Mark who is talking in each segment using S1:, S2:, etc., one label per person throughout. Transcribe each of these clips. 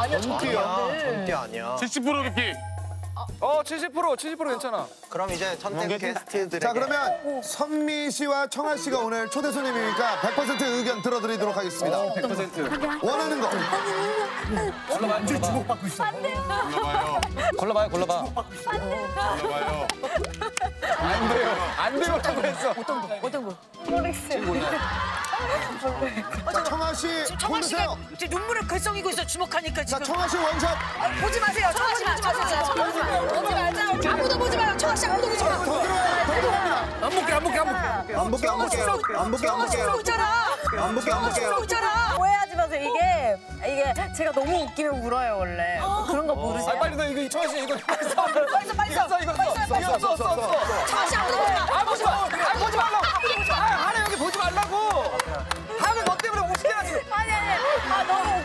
S1: 아니야,
S2: 전띠 아니야.
S3: 70% 느낌.
S1: 70% 괜찮아.
S2: 그럼 이제 전대 게스트들에게.
S4: 자, 그러면 선미 씨와 청아 씨가 오늘 초대 손님이니까 100% 의견 들어드리도록 하겠습니다.
S1: 100%.
S4: 원하는 거.
S1: 완전 주목받고 있어. 골라봐요.
S3: 골라봐요.
S1: 안 돼요라고 했어.
S5: 어떤 거?
S4: 자, 청아 씨
S5: 청아 씨가
S4: 고르세요.
S5: 이제 눈물을 글썽이고 있어. 주목하니까
S4: 자,
S5: 지금.
S4: 청아 씨 원샷.
S5: 보지 마세요. 청아 씨 보지 마세요. 보지 말자. 아무도 보지 마요. 청아 씨 아무도 보지 마.
S4: 더 들어요. 더 들어갑니다.
S1: 안 볼게요.
S4: 안 볼게요.
S5: 있잖아.
S4: 안 볼게요.
S5: 있잖아.
S6: 오해하지 마세요. 이게 제가 너무 웃기면 울어요 원래. 그런 거 모르세요?
S1: 빨리 너 이거 청아 씨 이거 빨리 써.
S5: 빨리 써. 청아 씨 아무도 보지 마.
S1: 보지 말라고. 하나 여기 보지 말라고. 하면 너 때문에 웃게 하지.
S6: 아니. 너무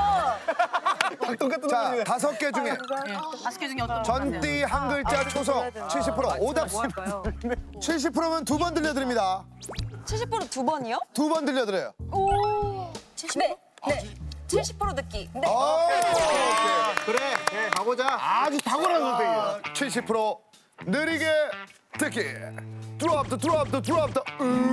S6: 웃겨서.
S4: 자, 5개 중에
S5: 5개 중에 어떤 거?
S4: 전띠 한 글자 초성 70%. 오답습니다. 70%면 2번 들려드립니다.
S6: 70% 2번이요?
S4: 2번 들려드려요.
S6: 오. 네. 70% 듣기. 네.
S2: 그래, 가보자.
S4: 아주 탁월한 선택이에요. 70% 느리게 듣기. Drop the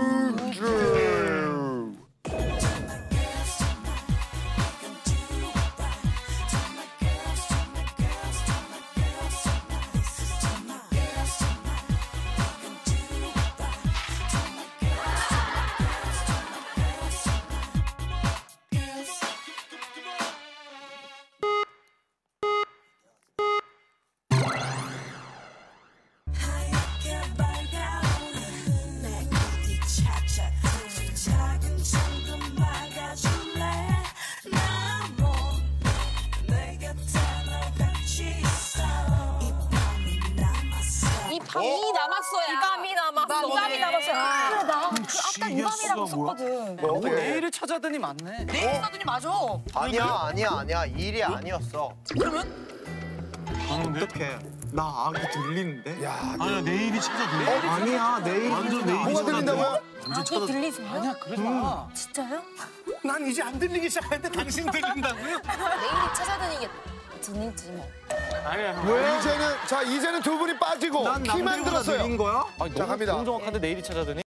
S6: 이 밤이 남았어요. 이 밤이 남았어. 그래 나 아까 이 밤이라고 썼거든.
S1: 내일을 찾아더니 맞네.
S5: 내일 사돈이 맞아.
S2: 아니야. 일이 아니었어.
S5: 그러면?
S2: 어떡해. 나 악이 들리는데?
S4: 야,
S3: 아니야, 내일이 찾아 들려.
S2: 아니야, 내일.
S3: 완전 내일이
S4: 뭐가 들린다고요?
S6: 악이 들리세요?
S1: 아니야 그러지 마.
S6: 진짜요?
S3: 난 이제 안 들리기 시작했는데 당신 들린다고요?
S6: 내일이 찾아드는 게 들리지 뭐.
S3: 아니야.
S4: 이제는 두 분이 빠지고
S2: 난
S4: 키만
S2: 남들보다
S4: 들었어요.
S2: 느린 거야?
S4: 자, 갑니다.
S1: 너무 정확한데 내일이 찾아더니.